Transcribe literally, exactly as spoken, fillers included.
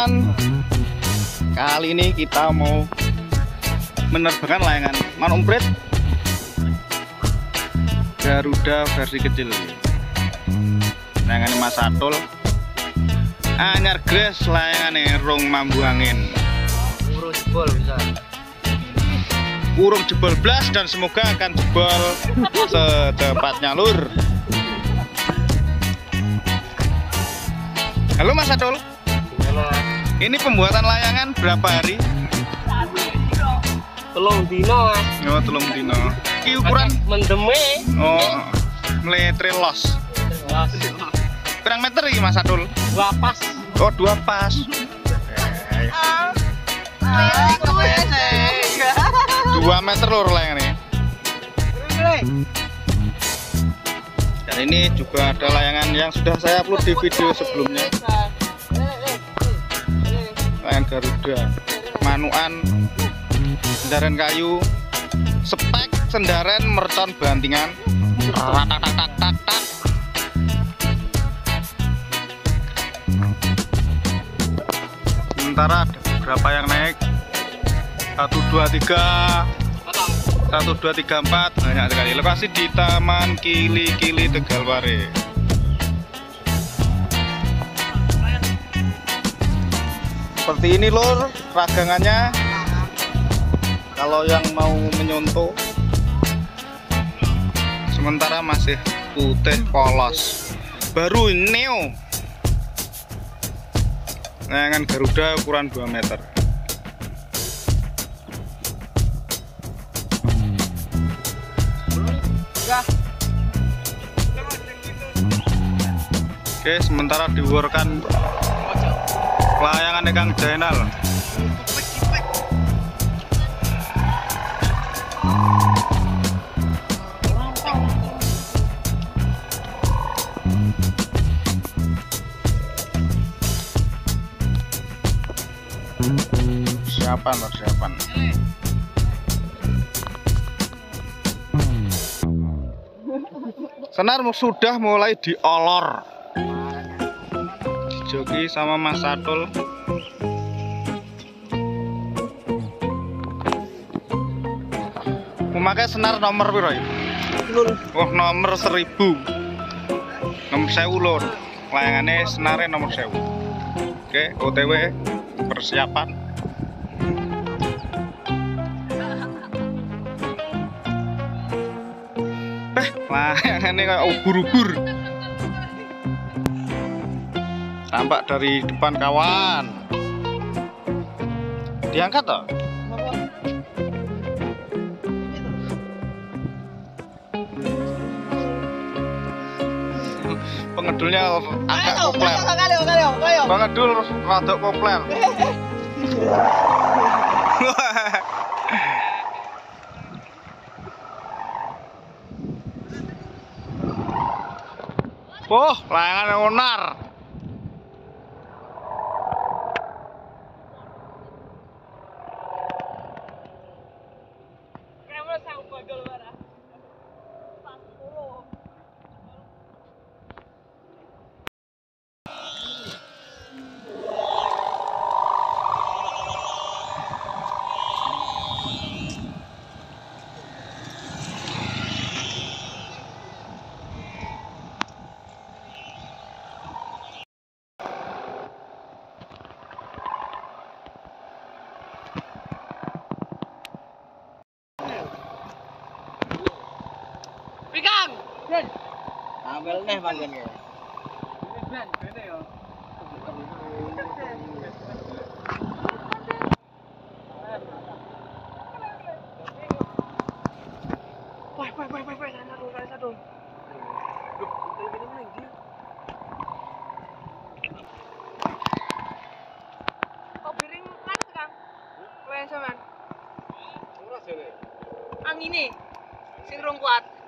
teman-teman, kali ini kita mau menerbangkan layangan manumprit Garuda versi kecil. Layangan Mas Satul anyar gres, layangannya rong mambu angin. Urung jebol bisa. Urung jebol blas dan semoga akan jebol secepatnya lur. Halo Mas Satul. Halo. Ini pembuatan layangan berapa hari? Telung dino, Mas. Oh, telung dino. Iki ukuran mendeme. Oh, meletre los. Berapa meter ini Mas Satul? Dua pas. Oh, dua pas. Dua meter lur layangannya. Dan ini juga ada layangan yang sudah saya upload di video sebelumnya. Layangan Garuda, manuan, sendaren kayu, spek sendaren mercon bantingan. Ratak-tak-tak-tak. Sementara ada beberapa yang naik. Satu dua tiga. Satu dua tiga empat, banyak sekali. Lokasi di Taman Kili-Kili Tegalware. Seperti ini lur ragangannya. Kalau yang mau menyontoh, sementara masih putih polos, baru neo. Layangan Garuda ukuran dua meter. Oke, sementara diwurkan layangan Kang Jainal. Siapan, siapan. Senar sudah mulai diolor. Dijoki sama Mas Satul. Memakai senar nomor piro ya? Oh, nomor seribu. Nomor sewu lur. Layangannya senarnya nomor sewu. Oke, O T W persiapan. Eh, layangannya kayak ubur-ubur. Tampak dari depan kawan. Diangkat toh? Pengedulnya agak kopler. Pengedul rada kopler. Oh, layangan onar. Pikang. Ben. Ambil neh panggonnya. Ben, bene yo. Wah, wah, wah, wah, wah, satu, satu. Kok piring kan Kang? Keren sampean. Ora jane. Angine sing rong kuat.